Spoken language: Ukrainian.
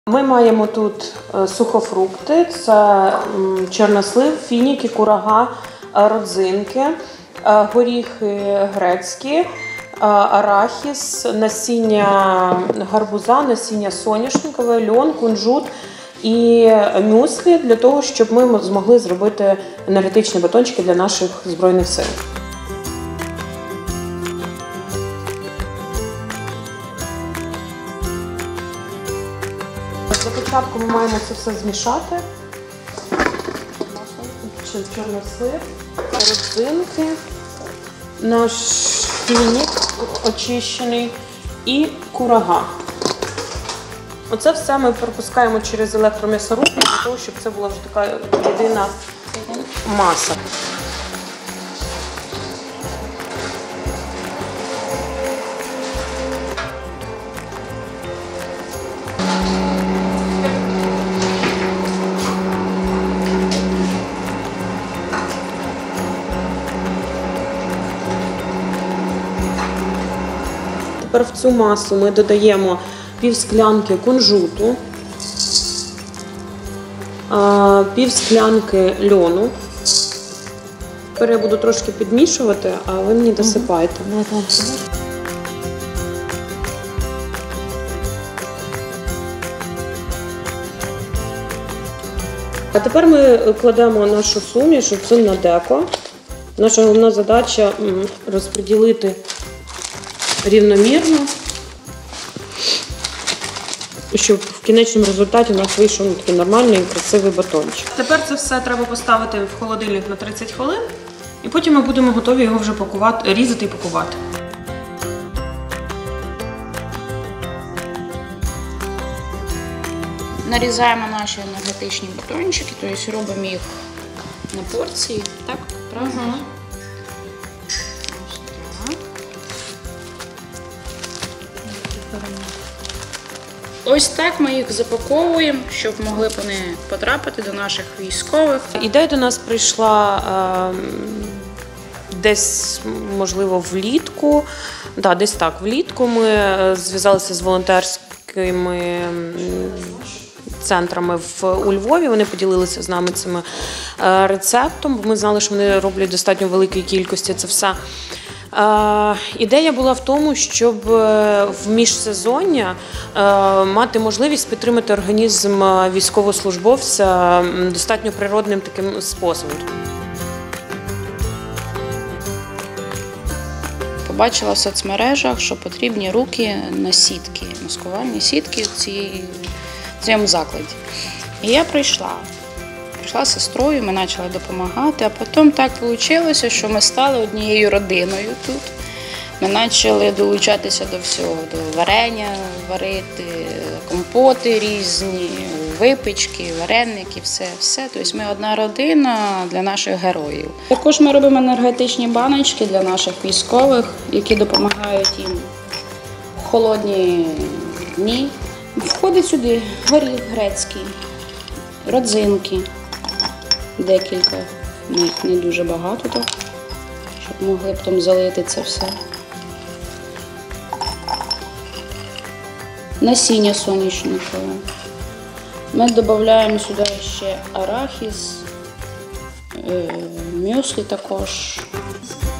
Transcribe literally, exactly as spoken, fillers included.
Ми маємо тут сухофрукти, це чорнослив, фініки, курага, родзинки, горіхи грецькі, арахіс, насіння гарбуза, насіння соняшникове, льон, кунжут і мюслі для того, щоб ми змогли зробити енергетичні батончики для наших Збройних сил. Для початку ми маємо це все змішати. Чорнослив, родзинки, наш фінік очищений і курага. Оце все ми пропускаємо через електром'ясорубку, для того, щоб це була вже така єдина маса. Тепер в цю масу ми додаємо пів склянки кунжуту, пів склянки льону. Тепер я буду трошки підмішувати, а ви мені досипайте. А тепер ми кладемо нашу суміш оцю на деко. Наша головна задача – розподілити рівномірно, щоб в кінечному результаті у нас вийшов такий нормальний і красивий батончик. Тепер це все треба поставити в холодильник на тридцять хвилин, і потім ми будемо готові його вже пакувати, різати і пакувати. Нарізаємо наші енергетичні батончики, тобто робимо їх на порції, так? Правильно? Угу. Ось так ми їх запаковуємо, щоб могли б вони потрапити до наших військових. Ідея до нас прийшла е, десь, можливо, влітку. Да, десь так, влітку ми зв'язалися з волонтерськими центрами в, у Львові. Вони поділилися з нами цим е, рецептом, бо ми знали, що вони роблять достатньо великій кількості це все. Е, ідея була в тому, щоб в міжсезоння е, мати можливість підтримати організм військовослужбовця достатньо природним таким способом. Побачила в соцмережах, що потрібні руки на сітки, маскувальні сітки в цьому закладі. І я прийшла. Прийшла з сестрою, ми почали допомагати, а потім так вийшло, що ми стали однією родиною тут. Ми почали долучатися до всього, до варення варити, компоти різні, випічки, вареники, все, все. Тобто ми одна родина для наших героїв. Також ми робимо енергетичні баночки для наших військових, які допомагають їм в холодні дні. Входить сюди горіх грецький, родзинки. Декілька, їх не дуже багато, так, щоб могли потім залити це все. Насіння соняшникове. Ми додаємо сюди ще арахіс, мюслі також.